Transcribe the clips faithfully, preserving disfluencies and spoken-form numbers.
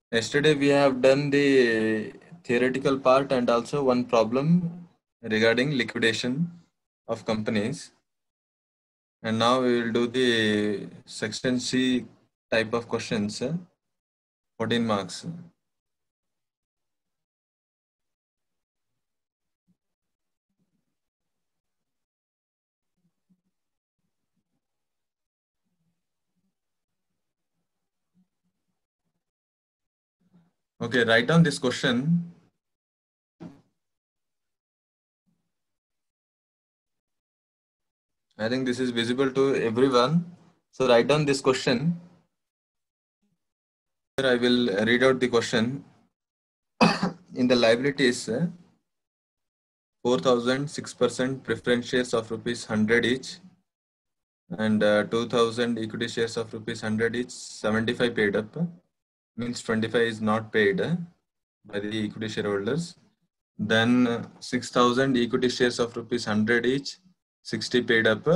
Yesterday we have done the theoretical part and also one problem regarding liquidation of companies. And now we will do the section C type of questions, uh, fourteen marks. Okay, write down this question. I think this is visible to everyone. So write down this question. Here I will read out the question. In the liabilities, uh, four thousand six percent preference shares of rupees one hundred each and uh, two thousand equity shares of rupees one hundred each, seventy-five paid up, means twenty-five is not paid uh, by the equity shareholders. Then uh, six thousand equity shares of rupees one hundred each, sixty paid up.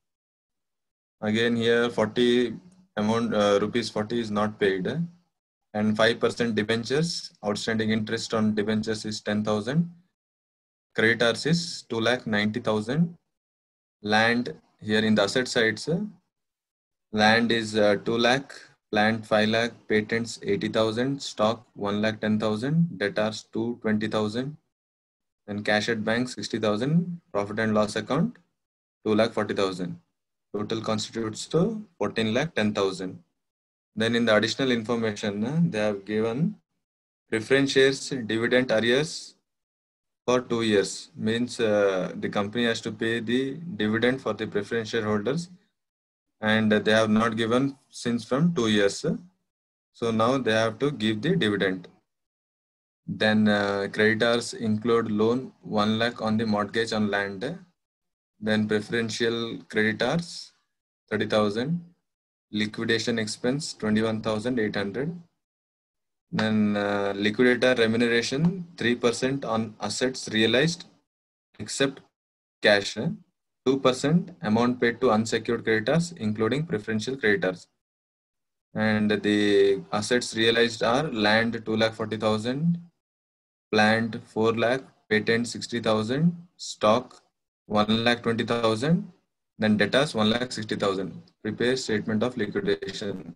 Again here forty amount uh, rupees forty is not paid, and five percent debentures, outstanding interest on debentures is ten thousand. Creditors is two lakh ninety thousand. Land here in the asset sides, uh, land is uh, two lakh, plant five lakh, patents eighty thousand, stock one lakh ten thousand, debtors two twenty thousand, and cash at bank sixty thousand, profit and loss account two lakh forty thousand. Total constitutes to fourteen lakh ten thousand. Then in the additional information, uh, they have given preference shares dividend arrears for two years. Means uh, the company has to pay the dividend for the preference shareholders, and they have not given since from two years. So now they have to give the dividend. Then uh, creditors include loan one lakh on the mortgage on land. Then preferential creditors thirty thousand. Liquidation expense twenty-one thousand eight hundred. Then uh, liquidator remuneration three percent on assets realized except cash. two percent amount paid to unsecured creditors including preferential creditors. And the assets realized are land two lakh forty thousand, plant four lakh, patent sixty thousand, stock one lakh twenty thousand, then debtors one lakh sixty thousand. Prepare statement of liquidation.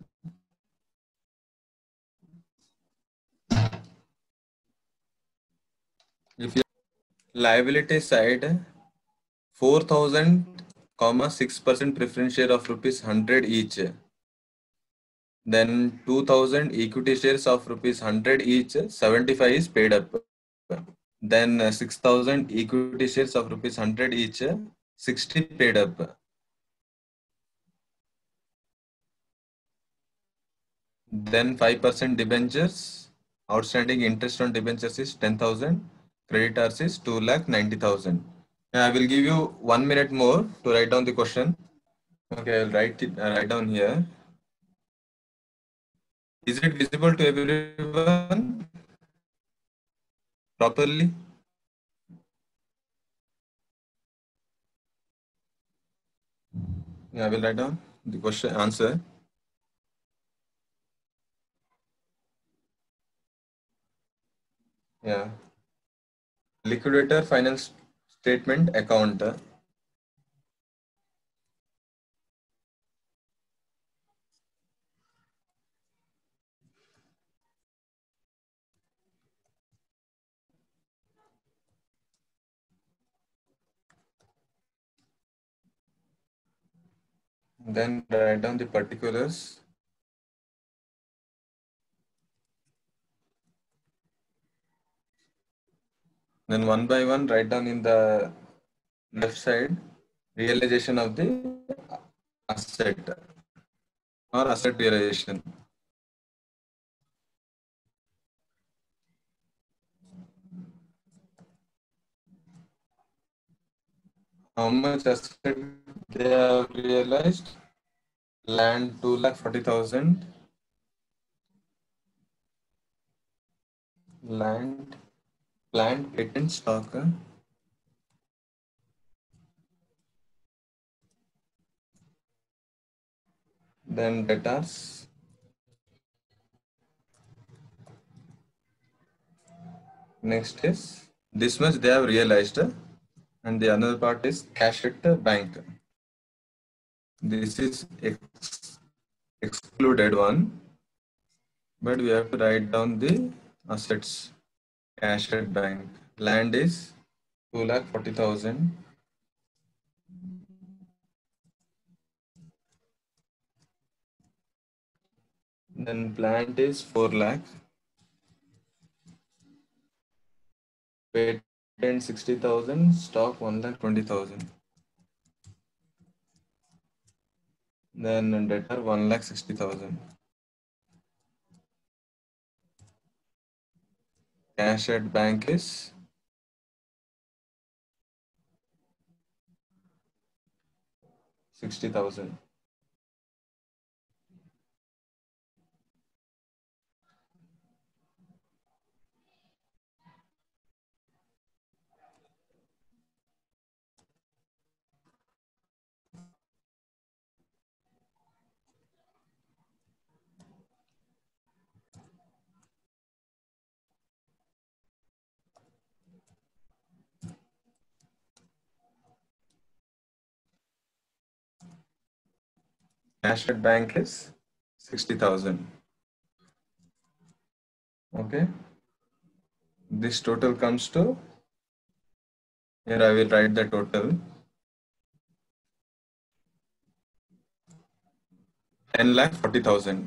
If you liability side, four thousand comma six percent preference share of rupees one hundred each. Then two thousand equity shares of rupees one hundred each, seventy-five is paid up. Then uh, six thousand equity shares of rupees one hundred each, sixty paid up. Then five percent debentures, outstanding interest on debentures is ten thousand, creditors is two lakh ninety thousand. I will give you one minute more to write down the question. Okay, I'll write it uh, write down here. Is it visible to everyone properly? Yeah, I will write down the question answer. Yeah. Liquidator final statement account. Then write down the particulars. Then one by one write down in the left side realization of the asset or asset realization. How much asset they have realized? Land two lakh forty thousand. Land, plant, patent, stock. Then debtors. Next is this much they have realized, and the another part is cash at the bank. This is ex excluded one, but we have to write down the assets. Cash at bank. Land is two lakh forty thousand. Then plant is four lakh. Patent sixty thousand. Stock one lakh twenty thousand. Then debtor one lakh sixty thousand. Cash at bank is sixty thousand. Cash at bank is sixty thousand. Okay. This total comes to, here I will write the total, ten lakh forty thousand.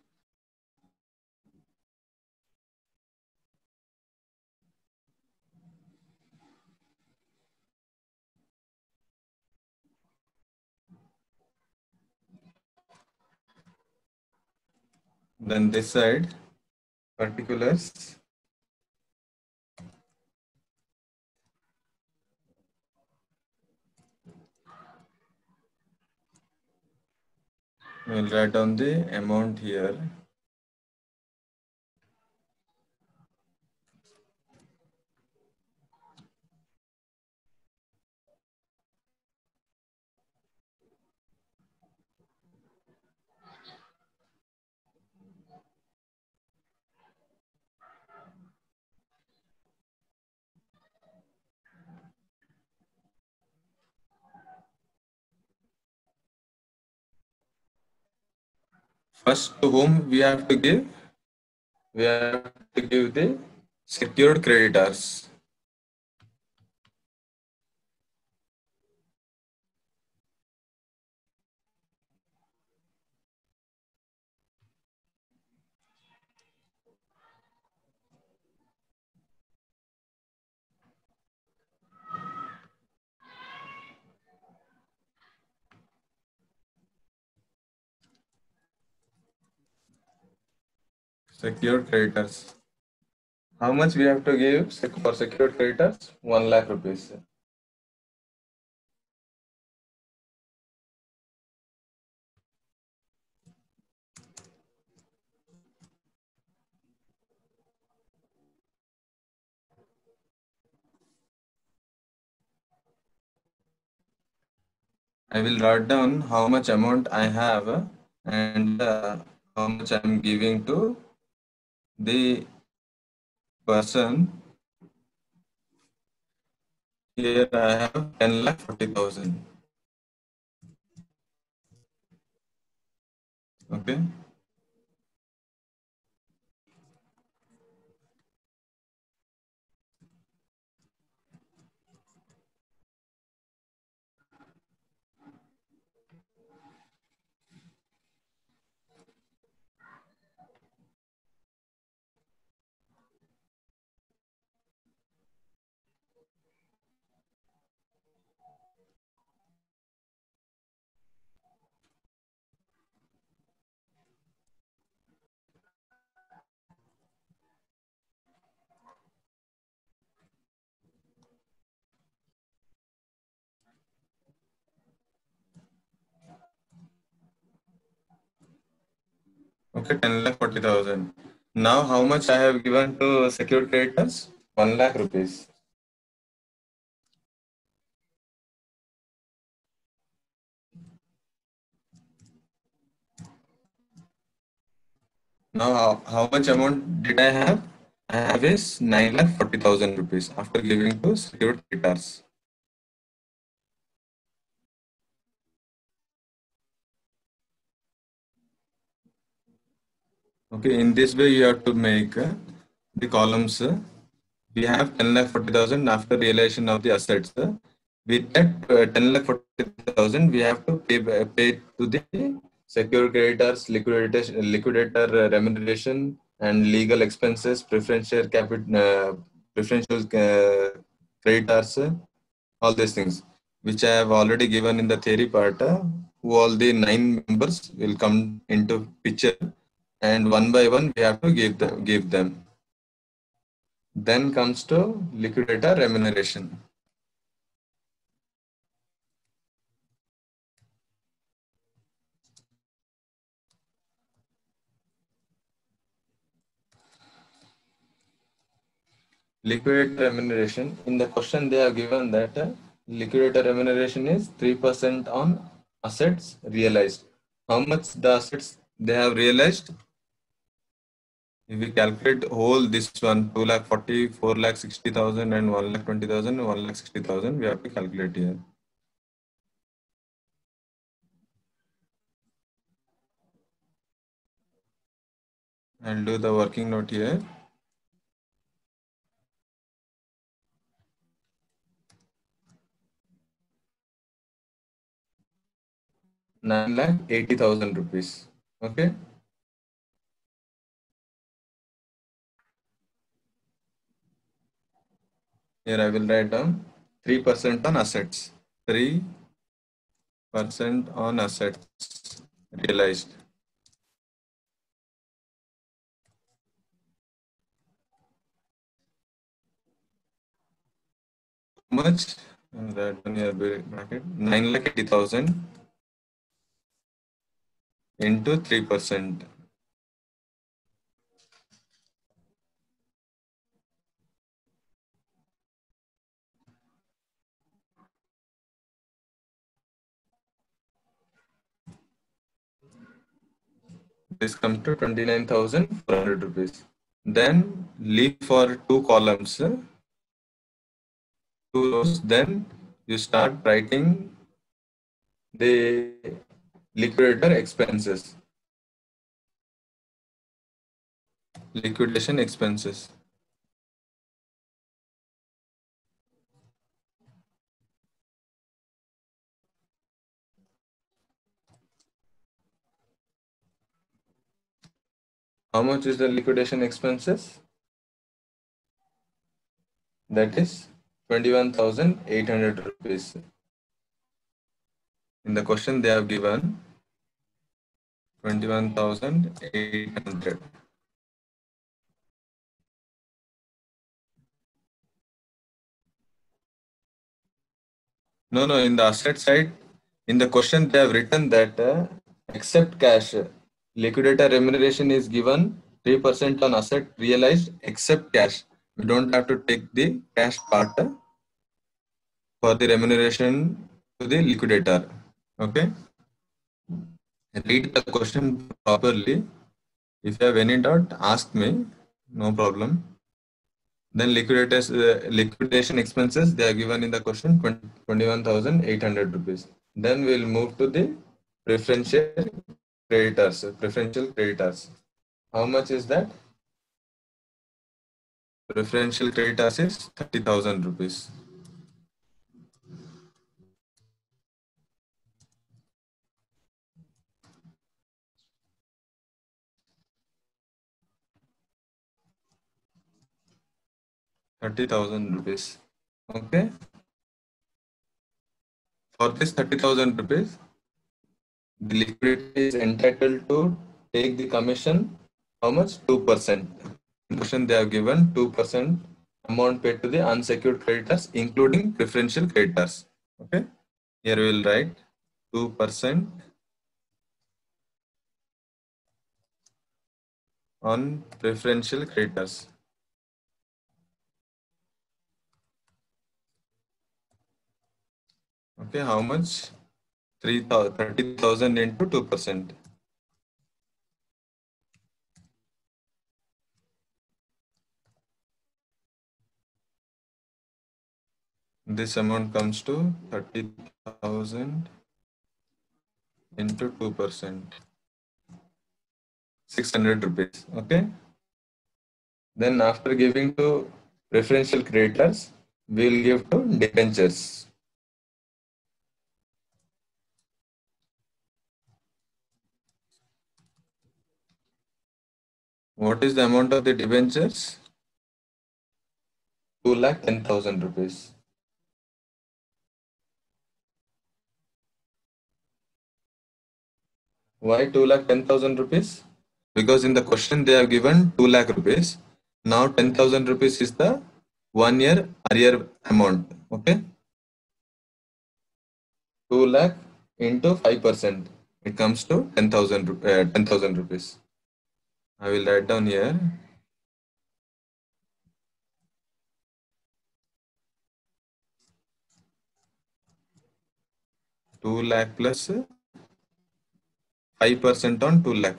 Then this side, particulars, we will write down the amount here. First, to whom we have to give? We have to give the secured creditors. Secured creditors. How much we have to give for secured creditors? One lakh rupees. I will write down how much amount I have and uh, how much I am giving to the person. Here I have ten lakh forty thousand. Okay. Okay, ten lakh forty thousand. Now, how much I have given to secured creditors? One lakh rupees. Now, how, how much amount did I have? I have is nine lakh forty thousand rupees after giving to secured creditors. Okay, in this way you have to make uh, the columns. Uh, we have ten lakh forty thousand after realization of the assets. Uh, with that uh, ten lakh forty thousand, we have to pay, uh, pay to the secure creditors, liquidator, liquidator uh, remuneration, and legal expenses, preferential capital, uh, preferential uh, creditors, uh, all these things, which I have already given in the theory part. Uh, who all the nine members will come into picture, and one by one we have to give them, give them. Then comes to liquidator remuneration. Liquidator remuneration, in the question they have given that uh, liquidator remuneration is three percent on assets realized. How much the assets they have realized? If we calculate whole this one, two lakh forty, four lakh sixty thousand, and one lakh twenty thousand, one lakh sixty thousand, we have to calculate here. I'll do the working note here. nine lakh eighty thousand rupees. Okay. Here I will write down three percent on assets. three percent on assets realized. How much? That one here bracket. nine lakh eighty thousand into three percent. This comes to twenty-nine thousand four hundred rupees. Then leave for two columns, two rows. Then you start writing the liquidator expenses, liquidation expenses. How much is the liquidation expenses? That is twenty-one thousand eight hundred rupees. In the question they have given twenty-one thousand eight hundred. No, no, in the asset side, in the question they have written that uh, except cash, liquidator remuneration is given three percent on asset realized except cash. We don't have to take the cash part uh, for the remuneration to the liquidator. Okay? Read the question properly. If you have any doubt, ask me. No problem. Then liquidators, uh, liquidation expenses, they are given in the question twenty-one thousand eight hundred rupees. Then we'll move to the preferential creditors, preferential creditors. How much is that? Preferential creditors is thirty thousand rupees. thirty thousand rupees. Okay. For this thirty thousand rupees, the liquidity is entitled to take the commission. How much? two percent. Question they have given two percent amount paid to the unsecured creditors, including preferential creditors. Okay. Here we will write two percent on preferential creditors. Okay, how much? thirty thousand into two percent. This amount comes to thirty thousand into two percent, six hundred rupees. Okay. Then after giving to preferential creditors, we will give to debentures. What is the amount of the debentures? Two lakh ten thousand rupees. Why two lakh ten thousand rupees? Because in the question they have given two lakh rupees. Now ten thousand rupees is the one year arrear amount. Okay. two lakh into five percent. It comes to ten thousand uh, ten thousand rupees. I will write down here. two lakh plus five percent on two lakh.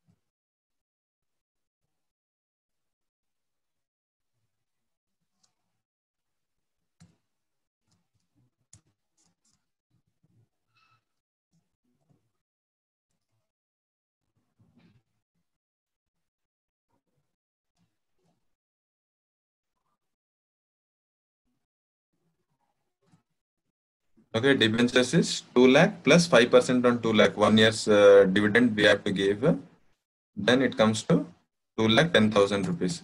Okay, debentures is two lakh plus five percent on two lakh. One year's uh, dividend we have to give. Then it comes to two lakh ten thousand rupees.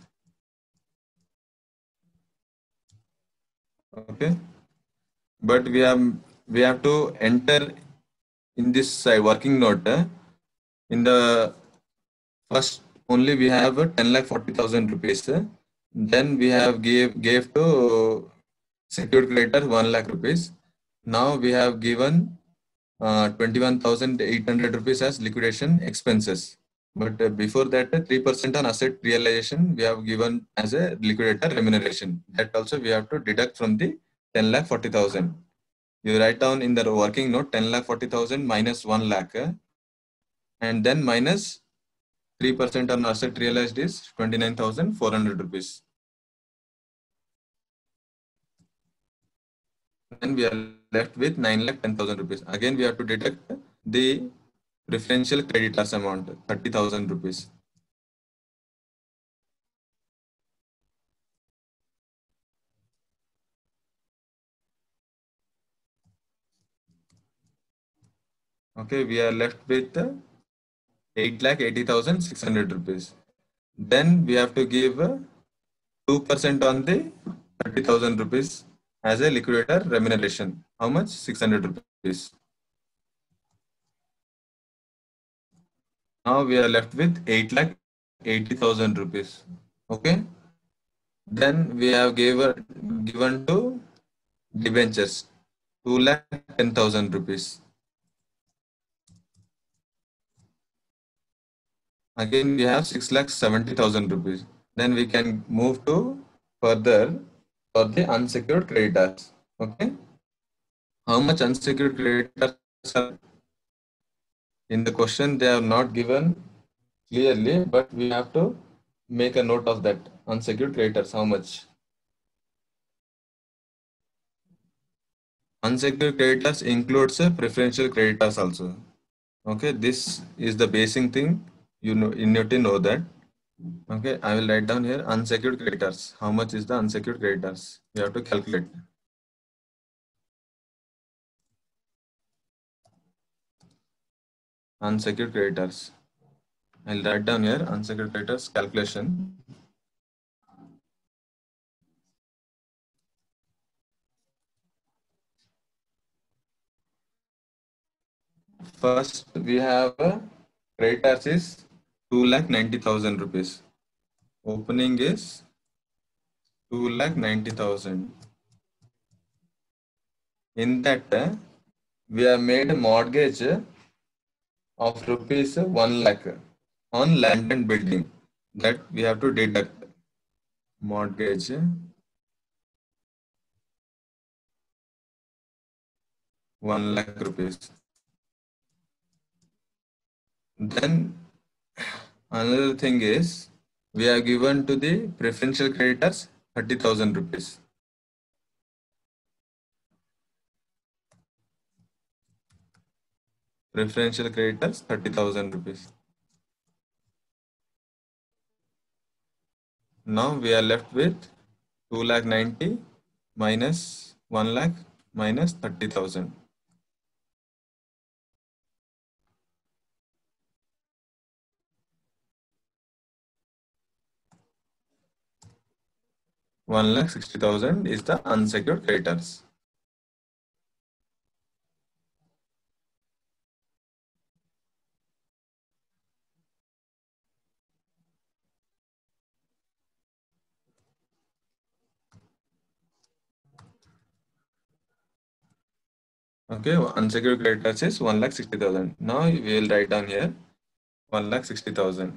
Okay, but we have we have to enter in this uh, working note. Uh, in the first only we have uh, ten lakh forty thousand rupees. Uh, then we have gave gave to secured creditor one lakh rupees. Now we have given uh, twenty-one thousand eight hundred rupees as liquidation expenses. But uh, before that, uh, three percent on asset realization we have given as a liquidator remuneration. That also we have to deduct from the ten lakh forty thousand. You write down in the working note ten lakh forty thousand minus one lakh, uh, and then minus three percent on asset realized is twenty-nine thousand four hundred rupees. Then we are left with nine lakh ten thousand rupees. Again, we have to deduct the preferential creditors amount, thirty thousand rupees. Okay, we are left with eight lakh eighty thousand six hundred rupees. Then we have to give two percent on the thirty thousand rupees as a liquidator remuneration. How much? six hundred rupees. Now we are left with eight lakh eighty thousand rupees. Okay. Then we have given given to debentures two lakh ten thousand rupees. Again we have six lakh seventy thousand rupees. Then we can move to further for the unsecured creditors. Okay. How much unsecured creditors are in the question? They are not given clearly, but we have to make a note of that. Unsecured creditors, how much? Unsecured creditors includes a preferential creditors also. Okay, this is the basic thing you know. You need to know that. Okay, I will write down here unsecured creditors. How much is the unsecured creditors? You have to calculate. Unsecured creditors. I'll write down here unsecured creditors calculation. First, we have a creditors is two lakh ninety thousand rupees. Opening is two lakh ninety thousand. In that, uh, we have made a mortgage of rupees one lakh on land and building. That we have to deduct. Mortgage one lakh rupees. Then another thing is we are given to the preferential creditors thirty thousand rupees. Preferential creditors thirty thousand rupees. Now we are left with two lakh ninety minus one lakh minus thirty thousand. one lakh sixty thousand is the unsecured creditors. Okay, unsecured creditors is one lakh sixty thousand. Now we will write down here one lakh sixty thousand.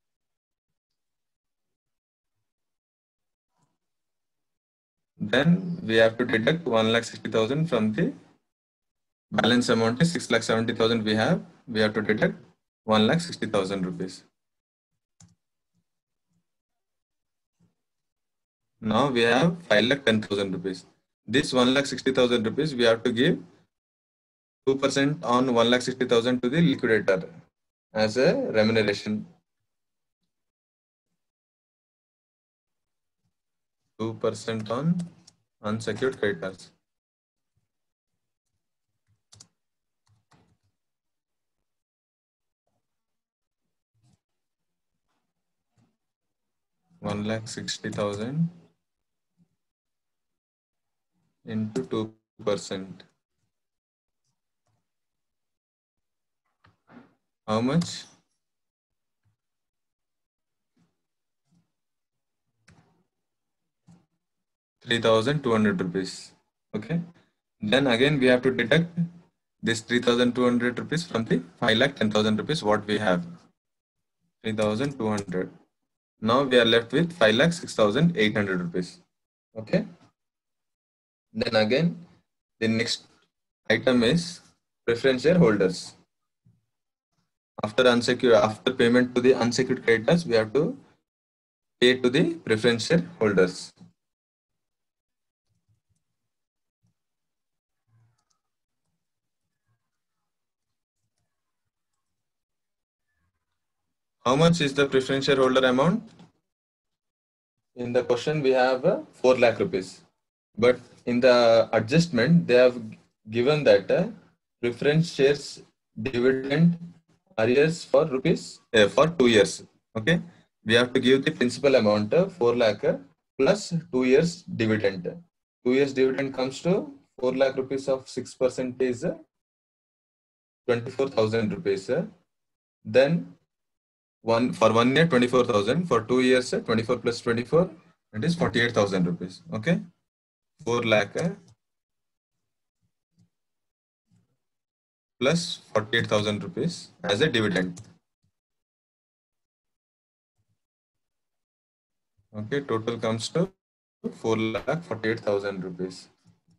Then we have to deduct one lakh sixty thousand from the balance amount is six lakh seventy thousand we have. We have to deduct one lakh sixty thousand rupees. Now we have five lakh ten thousand rupees. This one lakh sixty thousand rupees we have to give two percent on one lakh sixty thousand to the liquidator as a remuneration. two percent on unsecured creditors. one lakh sixty thousand into two percent. How much? three thousand two hundred rupees. Okay. Then again we have to deduct this three thousand two hundred rupees from the five lakh ten thousand rupees what we have. three thousand two hundred. Now we are left with five lakh six thousand eight hundred rupees. Okay. Then again the next item is preference shareholders. After unsecured, after payment to the unsecured creditors, we have to pay to the preference shareholders. How much is the preference shareholder amount? In the question we have uh, four lakh rupees, but in the adjustment they have given that uh, preference shares dividend arrears for rupees uh, for two years. Okay, we have to give the principal amount uh, four lakh uh, plus two years dividend. Two years dividend comes to four lakh rupees of six percent is uh, twenty-four thousand rupees. Uh, then one for one year twenty-four thousand, for two years uh, twenty-four plus twenty-four, it is forty-eight thousand rupees. Okay, four lakh uh, plus forty-eight thousand rupees as a dividend. Okay, total comes to four lakh forty-eight thousand rupees.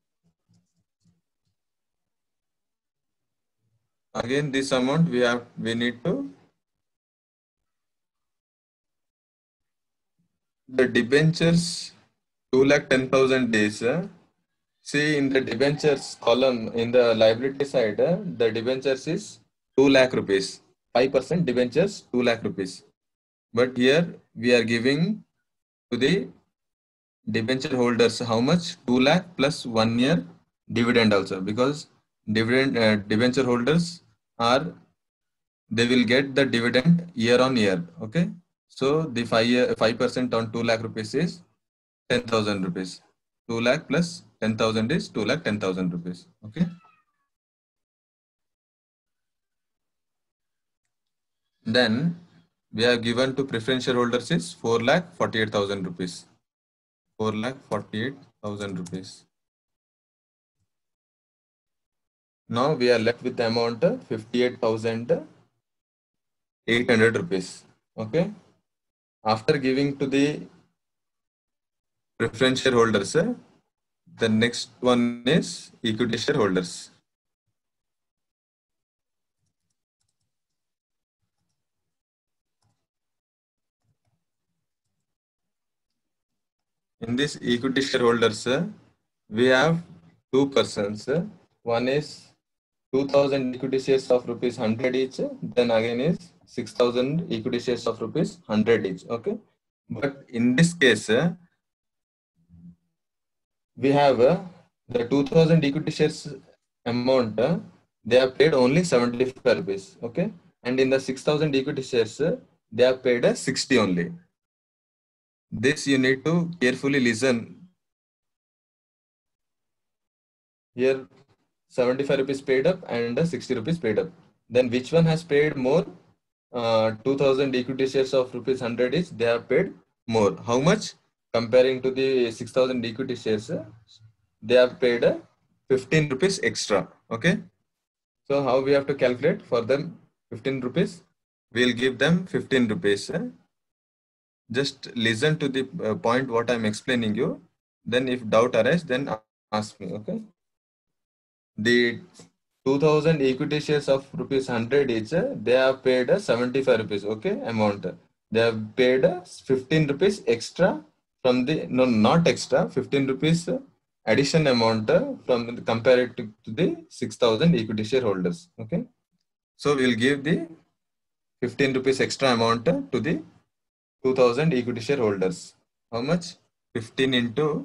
Again, this amount we have we need to the debentures two lakh ten thousand days. Uh, see in the debentures column in the liability side, uh, the debentures is two lakh rupees. five percent debentures two lakh rupees. But here we are giving to the debenture holders how much? two lakh plus one year dividend also, because dividend uh, debenture holders are they will get the dividend year on year. Okay, so the five year five percent on two lakh rupees is ten thousand rupees. two lakh plus ten thousand is two lakh ten thousand rupees. Okay. Then we are given to preference shareholders is four lakh forty-eight thousand rupees. four lakh forty-eight thousand rupees. Now we are left with the amount of fifty-eight thousand eight hundred rupees. Okay. After giving to the preference shareholders, the next one is equity shareholders. In this equity shareholders, we have two persons. One is two thousand equity shares of rupees one hundred each, then again is six thousand equity shares of rupees one hundred each. Okay. But in this case, uh, we have uh, the two thousand equity shares amount, uh, they have paid only seventy-five rupees. Okay. And in the six thousand equity shares, uh, they have paid uh, sixty only. This you need to carefully listen. Here, seventy-five rupees paid up and uh, sixty rupees paid up. Then which one has paid more? Uh, two thousand equity shares of rupees one hundred is they have paid more. How much? Comparing to the six thousand equity shares, uh, they have paid uh, fifteen rupees extra. Okay. So how we have to calculate for them fifteen rupees? We'll give them fifteen rupees. Uh, just listen to the uh, point what I'm explaining you. Then if doubt arises, then ask me. Okay. The two thousand equity shares of rupees one hundred each, they have paid seventy-five rupees, okay, amount. They have paid fifteen rupees extra from the, no, not extra, fifteen rupees addition amount from compared to, to the six thousand equity shareholders, okay. So we'll give the fifteen rupees extra amount to the two thousand equity shareholders. How much? fifteen into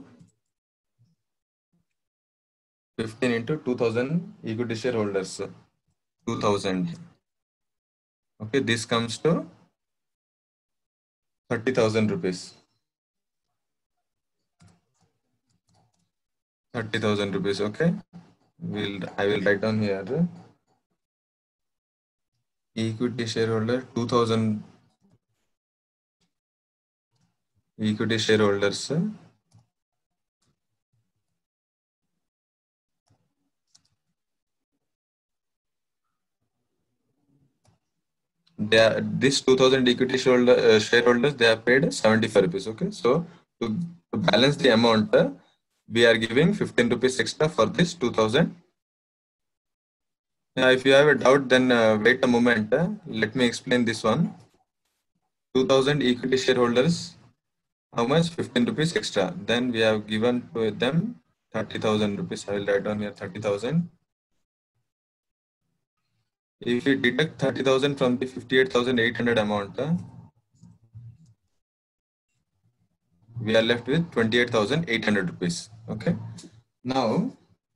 fifteen into two thousand equity shareholders. two thousand. Okay, this comes to thirty thousand rupees. thirty thousand rupees, okay. We'll, I will write down here. Equity shareholder, two thousand equity shareholders. They are, this two thousand equity shareholder, uh, shareholders, they have paid seventy-five rupees, okay. So to, to balance the amount, uh, we are giving fifteen rupees extra for this two thousand. Now, if you have a doubt, then uh, wait a moment. Uh, let me explain this one. two thousand equity shareholders, how much? fifteen rupees extra. Then we have given to them thirty thousand rupees. I will write down here thirty thousand. If we deduct thirty thousand from the fifty-eight thousand eight hundred amount, uh, we are left with twenty-eight thousand eight hundred rupees. Okay. Now,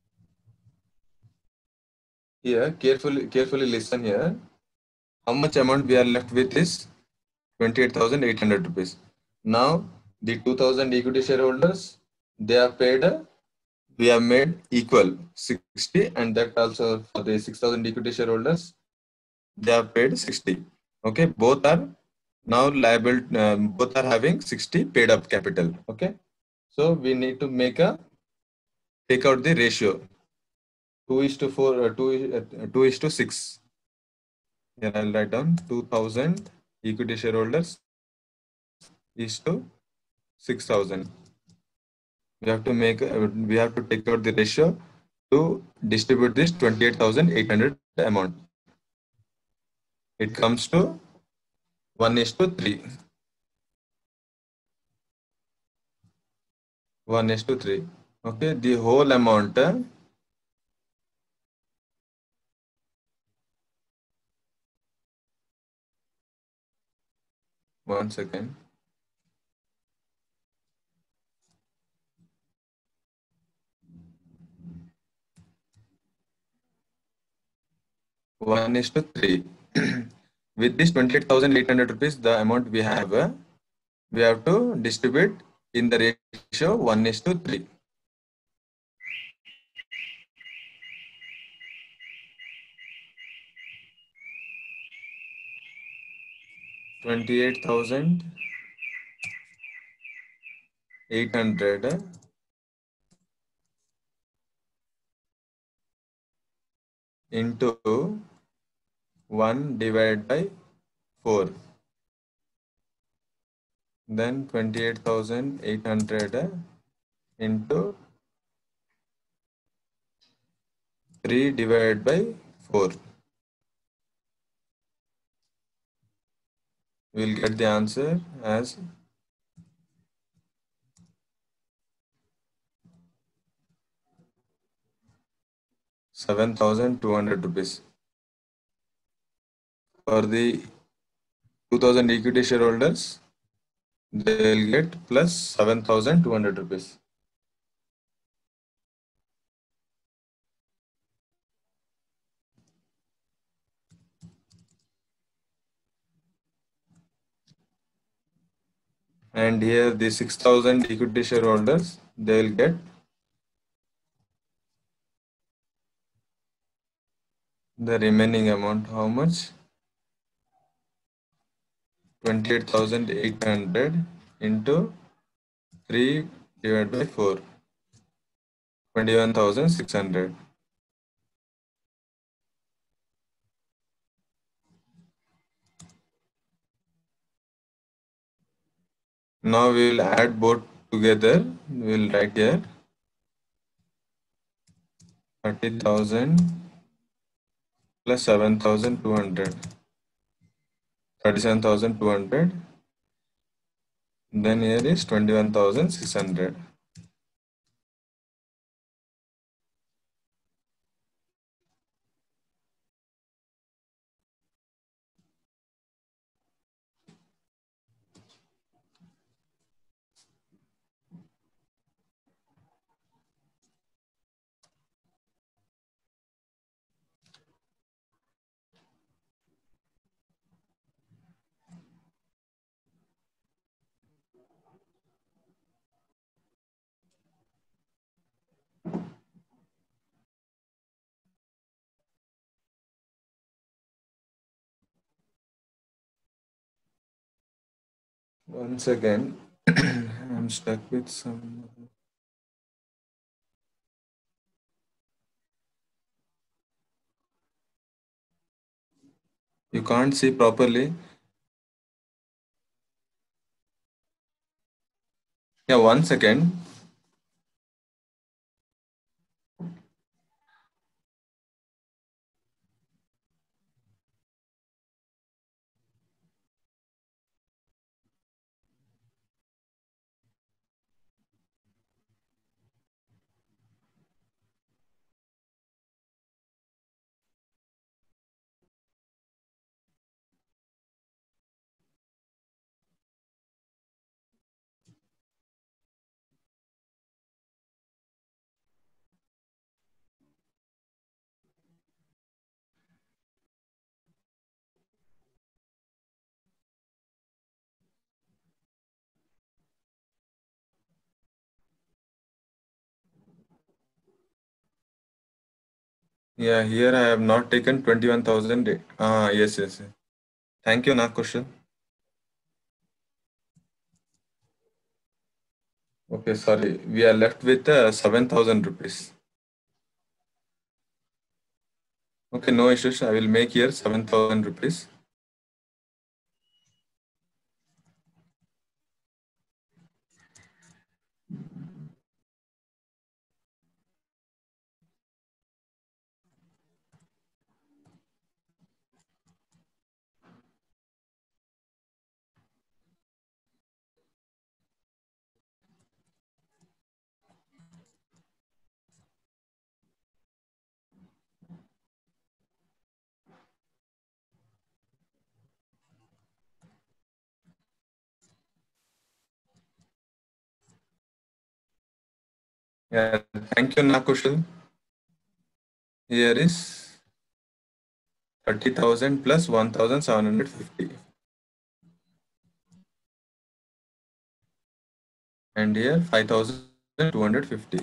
here, carefully, carefully listen here. How much amount we are left with is twenty-eight thousand eight hundred rupees. Now, the two thousand equity shareholders, they are paid, uh, we have made equal sixty, and that also for the six thousand equity shareholders, they have paid sixty. Okay, both are now liable, um, both are having sixty paid up capital. Okay, so we need to make a, take out the ratio, two is to four, uh, two, uh, two is to six. Here I'll write down two thousand equity shareholders is to six thousand. We have to make, uh, we have to take out the ratio to distribute this twenty-eight thousand eight hundred amount. It comes to one is to three. one is to three. Okay, the whole amount, uh, one second. one is to three. With this twenty-eight thousand eight hundred rupees, the amount we have, uh, we have to distribute in the ratio one is to three. twenty-eight thousand eight hundred uh, into one divided by four. Then twenty-eight thousand eight hundred uh, into three divided by four. We'll get the answer as seven thousand two hundred rupees. For the two thousand equity shareholders, they will get plus seven thousand two hundred rupees. And here the six thousand equity shareholders, they will get the remaining amount. How much? twenty-eight thousand eight hundred into three divided by four. twenty-one thousand six hundred. Now we will add both together. We will write here thirty thousand plus seven thousand two hundred. thirty-seven thousand two hundred. Then here is twenty-one thousand six hundred. Once again, I'm stuck with some. You can't see properly. Yeah, one second. Yeah, here I have not taken twenty-one thousand. Ah, yes, yes. yes. Thank you, Nakushal. Okay, sorry. We are left with uh, seven thousand rupees. Okay, no issues. I will make here seven thousand rupees. Yeah, thank you, Nakushal. Here is thirty thousand plus one thousand seven hundred fifty. And here five thousand two hundred fifty.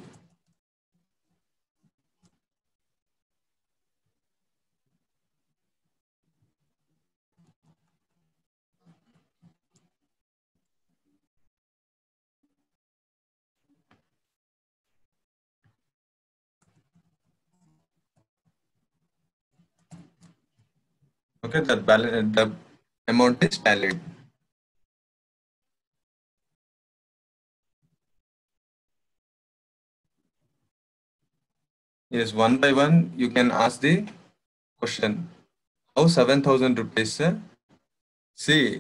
Okay, the balance, the amount is tallied. Yes, one by one, you can ask the question. How seven thousand rupees, sir? See,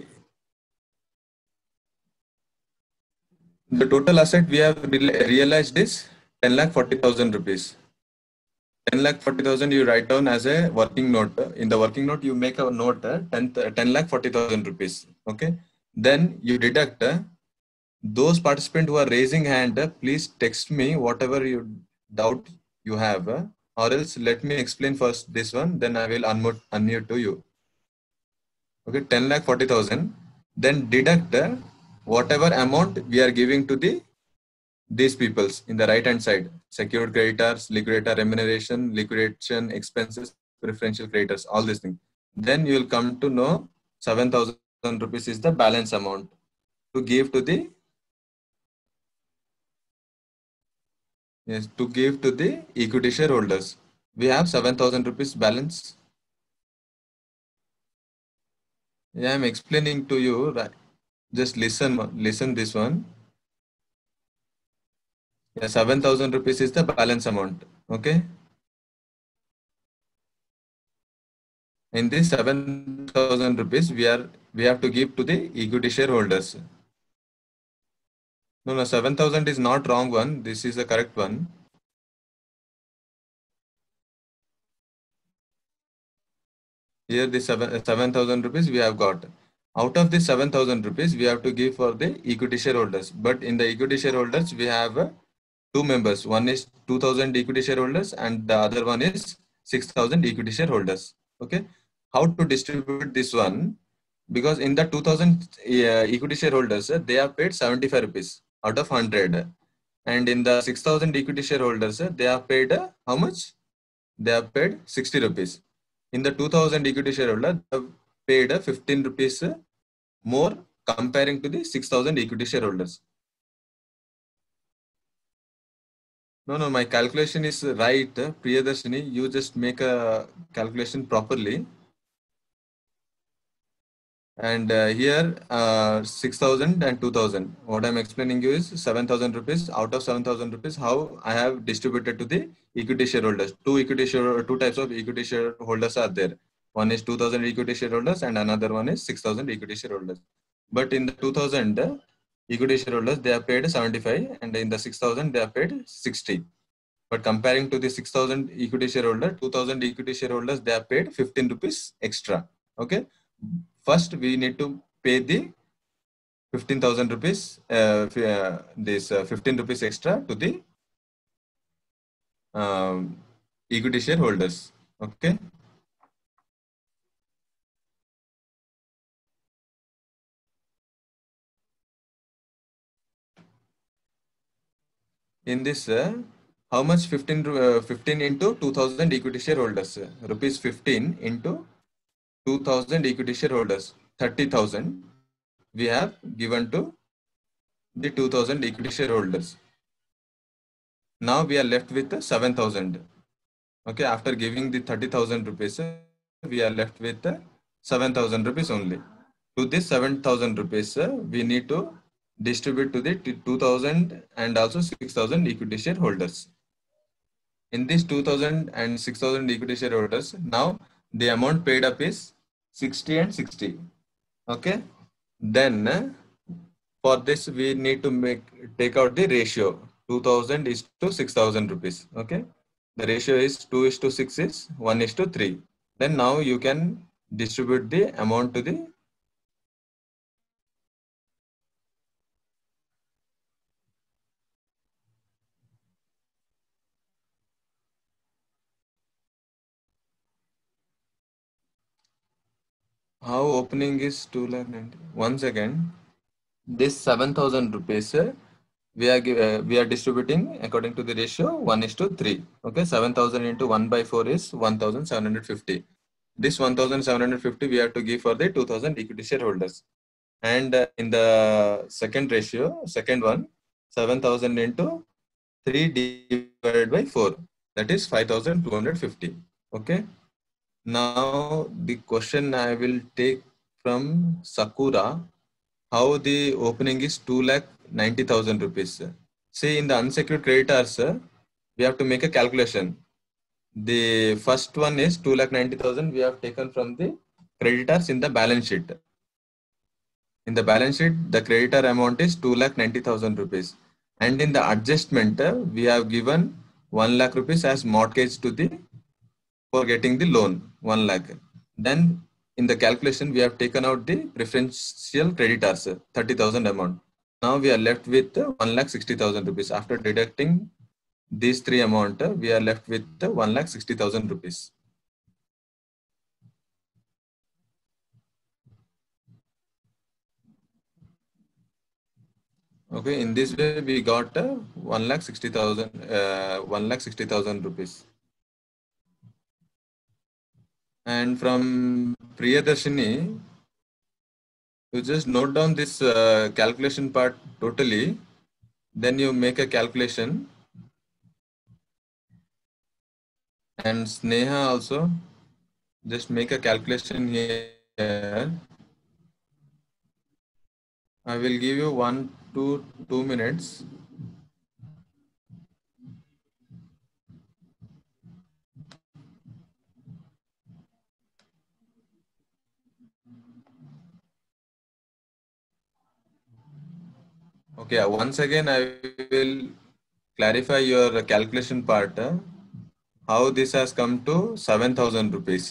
the total asset we have realized is ten lakh forty thousand rupees. ten lakh forty thousand you write down as a working note. In the working note, you make a note uh, ten, ten lakh forty thousand rupees. Okay. Then you deduct uh, those participants who are raising hand. Uh, please text me whatever you doubt you have, uh, or else let me explain first this one. Then I will unmute, unmute to you. Okay, ten lakh forty thousand. Then deduct uh, whatever amount we are giving to the these peoples in the right hand side: secured creditors, liquidator remuneration, liquidation expenses, preferential creditors, all these things. Then you will come to know seven thousand rupees is the balance amount to give to the yes to give to the equity shareholders. We have seven thousand rupees balance. Yeah, I'm explaining to you. Right? Just listen, listen this one. Yeah, seven thousand rupees is the balance amount. Okay. In this seven thousand rupees, we are we have to give to the equity shareholders. No, no, seven thousand is not wrong one. This is the correct one. Here, the seven seven thousand rupees we have got. Out of the seven thousand rupees, we have to give for the equity shareholders. But in the equity shareholders, we have uh, two members. One is two thousand equity shareholders, and the other one is six thousand equity shareholders. Okay. How to distribute this one? Because in the two thousand uh, equity shareholders, uh, they have paid seventy-five rupees out of one hundred. And in the six thousand equity shareholders, uh, they have paid uh, how much? They have paid sixty rupees. In the two thousand equity shareholder, they have paid uh, fifteen rupees uh, more comparing to the six thousand equity shareholders. No, no, my calculation is right. Priyadarshini, you just make a calculation properly. And uh, here, uh, six thousand and two thousand. What I'm explaining you is seven thousand rupees. Out of seven thousand rupees, how I have distributed to the equity shareholders. Two equity share, two types of equity shareholders are there. One is two thousand equity shareholders and another one is six thousand equity shareholders. But in the two thousand uh, equity shareholders, they are paid seventy-five, and in the six thousand, they are paid sixty. But comparing to the six thousand equity shareholder, two thousand equity shareholders, they are paid fifteen rupees extra. Okay. First, we need to pay the fifteen thousand rupees, uh, uh, this uh, fifteen rupees extra to the um, equity shareholders. Okay. In this, uh, how much fifteen, uh, fifteen into two thousand equity shareholders? Uh, rupees fifteen into two thousand equity shareholders, thirty thousand we have given to the two thousand equity shareholders. Now we are left with seven thousand. Okay, after giving the thirty thousand rupees, we are left with seven thousand rupees only. To this seven thousand rupees, we need to distribute to the two thousand and also six thousand equity shareholders. In this two thousand and six thousand equity shareholders, now the amount paid up is sixty and sixty. Okay. Then for this, we need to make take out the ratio. two thousand is to six thousand rupees. Okay. The ratio is two is to six is one is to three. Then now you can distribute the amount to the how opening is two lakh ninety. One second. This seven thousand rupees we are uh, we are distributing according to the ratio one is to three. Okay, seven thousand into one by four is one thousand seven hundred fifty. This one thousand seven hundred fifty we have to give for the two thousand equity shareholders. And uh, in the second ratio, second one, seven thousand into three divided by four, that is five thousand two hundred fifty. Okay. Now the question I will take from Sakura, how the opening is two lakh ninety thousand rupees. See, in the unsecured creditors, we have to make a calculation. The first one is two lakh ninety thousand we have taken from the creditors in the balance sheet. In the balance sheet, the creditor amount is two lakh ninety thousand rupees. And in the adjustment, we have given one lakh rupees as mortgage to the for getting the loan, one lakh. Then in the calculation, we have taken out the preferential creditors, thirty thousand amount. Now we are left with one lakh sixty thousand rupees. After deducting these three amount, we are left with one lakh sixty thousand rupees. Okay, in this way we got uh, one lakh sixty thousand, uh, one lakh sixty thousand rupees. And from Priyadarshini, you just note down this uh, calculation part totally. Then you make a calculation. And Sneha also, just make a calculation here. I will give you one to two minutes. Okay, once again, I will clarify your calculation part. Uh, how this has come to seven thousand rupees.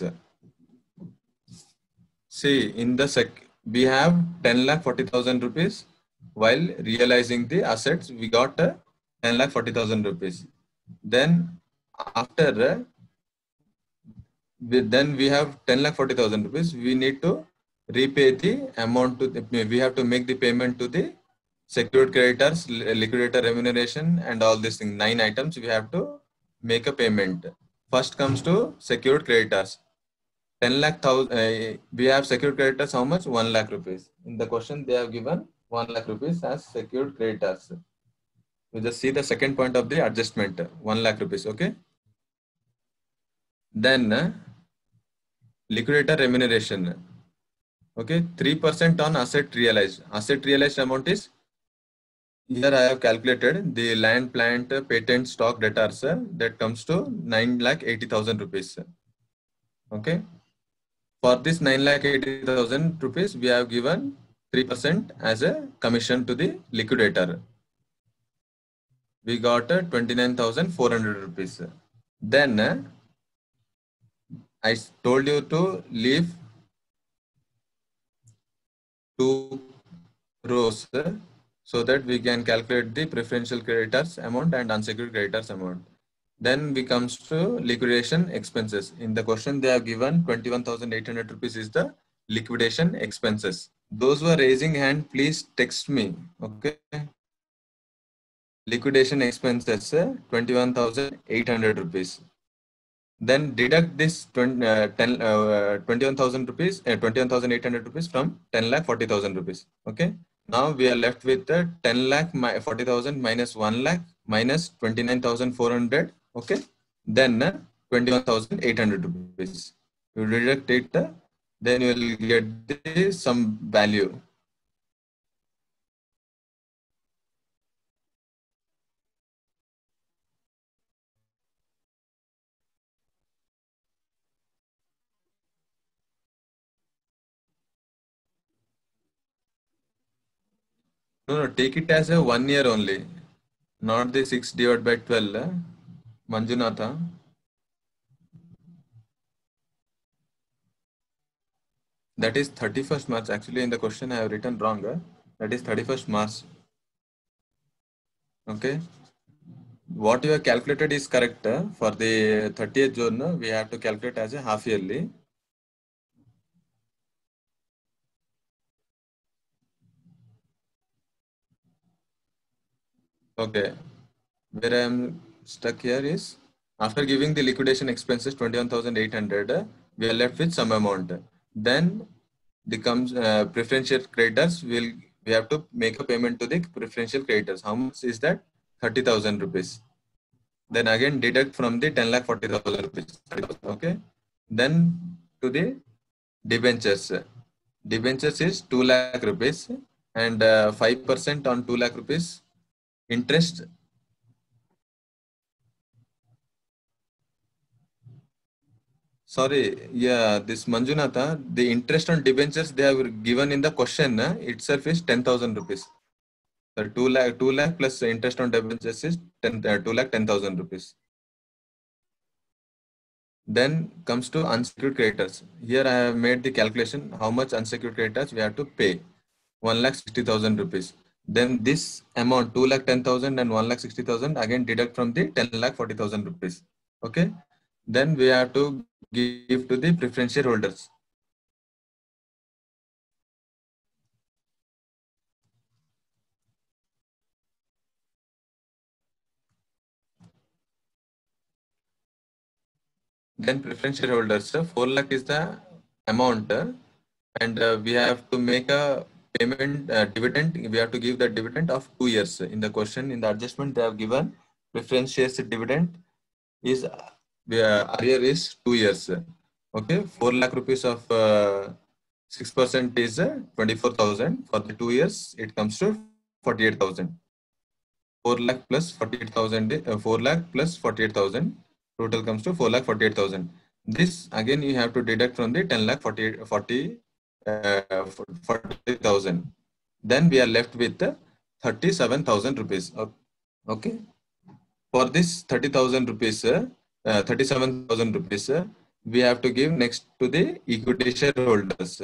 See, in the sec, we have ten lakh forty thousand rupees. While realizing the assets, we got uh, ten lakh forty thousand rupees. Then after, uh, we, then we have ten lakh forty thousand rupees. We need to repay the amount to the, we have to make the payment to the secured creditors, liquidator remuneration, and all these things. Nine items we have to make a payment. First comes to secured creditors. ten lakh thousand. Uh, we have secured creditors. How much? one lakh rupees. In the question, they have given one lakh rupees as secured creditors. You just see the second point of the adjustment. one lakh rupees. Okay. Then uh, liquidator remuneration. Okay, three percent on asset realized. Asset realized amount is, here I have calculated the land, plant, patent, stock, debtors, that comes to nine lakh eighty thousand rupees. Okay. For this nine lakh eighty thousand rupees, we have given three percent as a commission to the liquidator. We got twenty-nine thousand four hundred rupees. Then I told you to leave two rows so that we can calculate the preferential creditors amount and unsecured creditors amount. Then we comes to liquidation expenses. In the question, they have given twenty-one thousand eight hundred rupees is the liquidation expenses. Those who are raising hand, please text me. Okay. Liquidation expenses, twenty-one thousand eight hundred rupees. Then deduct this twenty-one thousand rupees, uh, twenty-one thousand eight hundred rupees from ten lakh forty thousand rupees. Okay. Now we are left with uh, ten lakh forty thousand minus one lakh minus twenty-nine thousand four hundred. Okay. Then uh, twenty-one thousand eight hundred rupees. You deduct it, uh, then you will get the, some value. No, no, take it as a one year only, not the six divided by twelve. Uh, Manjunatha. That is thirty-first March. Actually, in the question I have written wrong. Uh, that is thirty-first March. Okay. What you have calculated is correct. Uh, for the thirtieth June, uh, we have to calculate as a half yearly. Okay. Where I am stuck here is, after giving the liquidation expenses twenty-one thousand eight hundred, uh, we are left with some amount. Then the comes uh, preferential creditors will, we have to make a payment to the preferential creditors. How much is that? thirty thousand rupees. Then again deduct from the ten lakh forty thousand rupees. Okay. Then to the debentures. Debentures is two lakh rupees and uh, five percent on two lakh rupees interest. Sorry, yeah, this Manjunatha, the interest on debentures they have given in the question uh, itself is ten thousand rupees. So two lakh, two lakh plus interest on debentures is ten, uh, two lakh ten thousand rupees. Then comes to unsecured creditors. Here I have made the calculation how much unsecured creditors we have to pay. one lakh sixty thousand rupees. Then this amount two lakh ten thousand and one lakh sixty thousand again deduct from the ten lakh forty thousand rupees. Okay. Then we have to give to the preference shareholders. Then preference shareholders, uh, four lakh is the amount, uh, and uh, we have to make a payment uh, dividend. We have to give the dividend of two years. In the question, in the adjustment, they have given preference shares dividend is uh, arrear is two years. Okay, four lakh rupees of uh, six percent is uh, twenty-four thousand. For the two years, it comes to forty-eight thousand. four lakh plus forty-eight thousand, uh, four lakh plus forty-eight thousand. Total comes to four lakh forty-eight thousand. This again you have to deduct from the ten lakh forty-eight, forty, uh, forty thousand. Then we are left with uh, thirty-seven thousand rupees. Okay. For this thirty thousand rupees, uh, uh, thirty-seven thousand rupees, uh, we have to give next to the equity shareholders.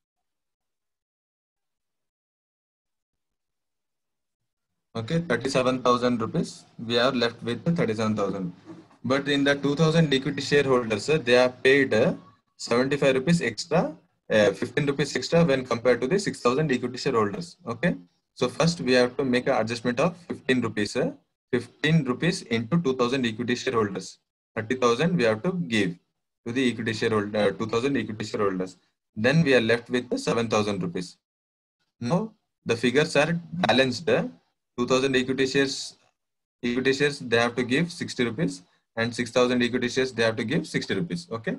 Okay, thirty-seven thousand rupees. We are left with thirty-seven thousand. But in the two thousand equity shareholders, uh, they are paid uh, seventy-five rupees extra, uh, fifteen rupees extra when compared to the six thousand equity shareholders. Okay. So first we have to make an adjustment of fifteen rupees. Uh, fifteen rupees into two thousand equity shareholders. thirty thousand we have to give to the equity shareholder, uh, two thousand equity shareholders. Then we are left with seven thousand rupees. Now the figures are balanced. two thousand equity shares, equity shares they have to give sixty rupees, and six thousand equity shares they have to give sixty rupees. Okay.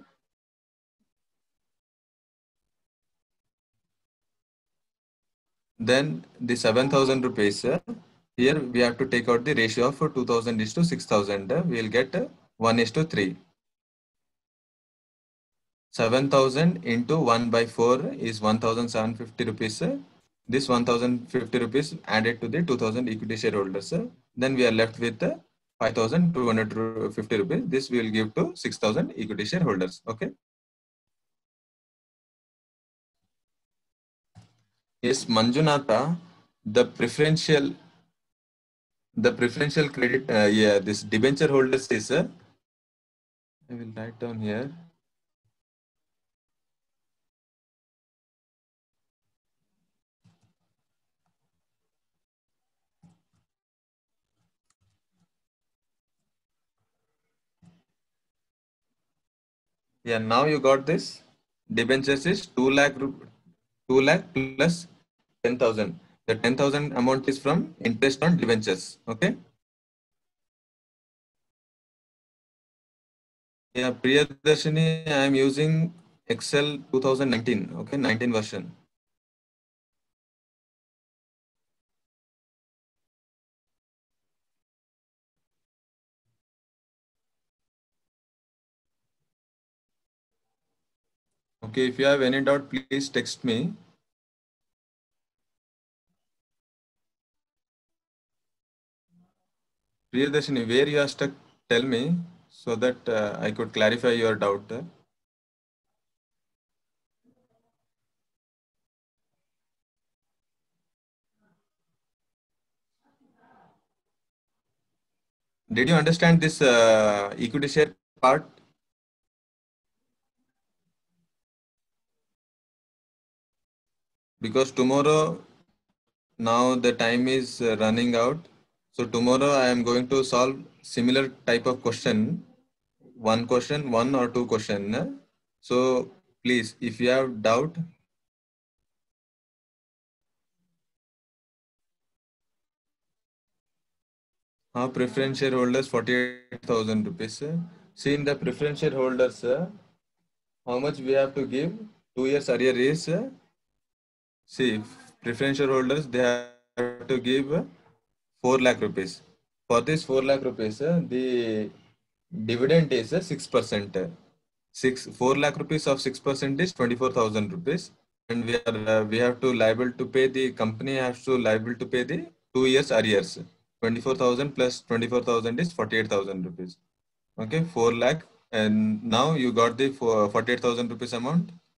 Then the seven thousand rupees, uh, here we have to take out the ratio of two thousand is to six thousand. Uh, we will get uh, one is to three. seven thousand into one by four is one thousand seven hundred fifty rupees. Uh, this one thousand fifty rupees added to the two thousand equity shareholders. Uh, then we are left with uh, five thousand two hundred fifty rupees. This we will give to six thousand equity shareholders. Okay. Yes, Manjunatha, the preferential, the preferential credit, uh, yeah, this debenture holders is, uh, I will write down here. Yeah, now you got this. Debentures is two lakh, two lakh plus ten thousand. The ten thousand amount is from interest on debentures. Okay. Yeah, Priyadarshini, I am using Excel two thousand nineteen. Okay, nineteen version. Okay, if you have any doubt, please text me. Priyadarshini, where you are stuck, tell me so that uh, I could clarify your doubt. Did you understand this uh, equity share part? Because tomorrow, now the time is uh, running out. So tomorrow I am going to solve similar type of question. One question, one or two question. So please, if you have doubt, how preference shareholders forty-eight thousand rupees. See in the preference shareholders, how much we have to give? Two years arrear is, see, preference shareholders, they have to give four lakh rupees. For this four lakh rupees, the dividend is six percent. Six four lakh rupees of six percent is twenty-four thousand rupees, and we are uh, we have to liable to pay, the company has to liable to pay the two years arrears. twenty-four thousand plus twenty-four thousand is forty-eight thousand rupees. Okay, four lakh And now you got the forty-eight thousand rupees amount?